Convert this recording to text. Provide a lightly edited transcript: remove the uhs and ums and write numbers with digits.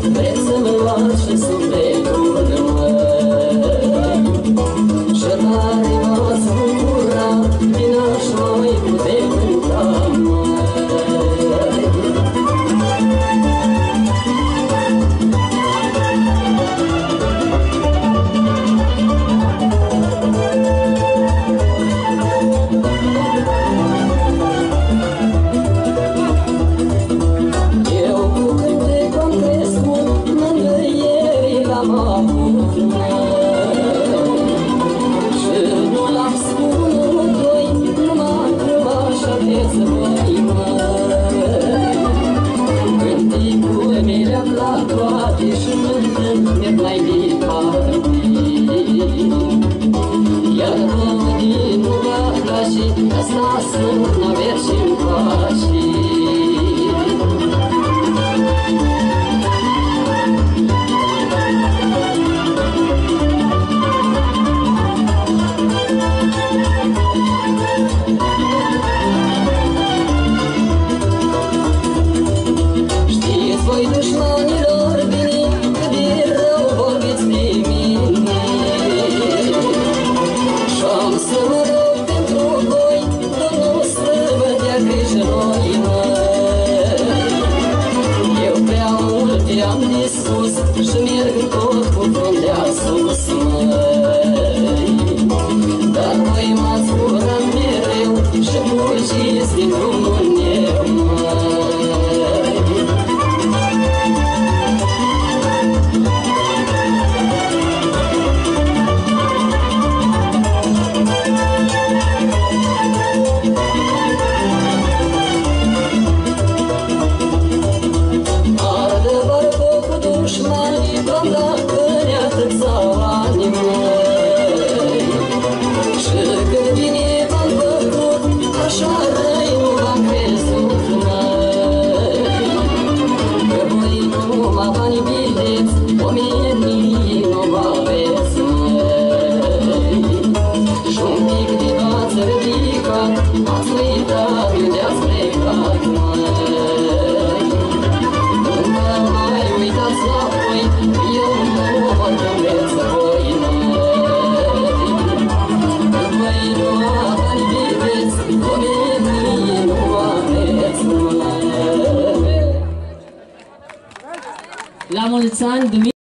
vreți să-mi luați și sufletul, măi. Și lacrima să curra, din așa noi putem cânta, măi. Asta sunt n-aver și-mi pași. Știți voi, dușmanilor, bine cât de rău vorbiți de mine. Și-am să mă rog pentru voi, Domnul să vă dea grijă noi, măi. Eu prea mult i-am dispus și merg tot cu fruntea sus, măi. Dar voi m-ați furat mereu și fugiți din drumul meu, măi. La mulți ani,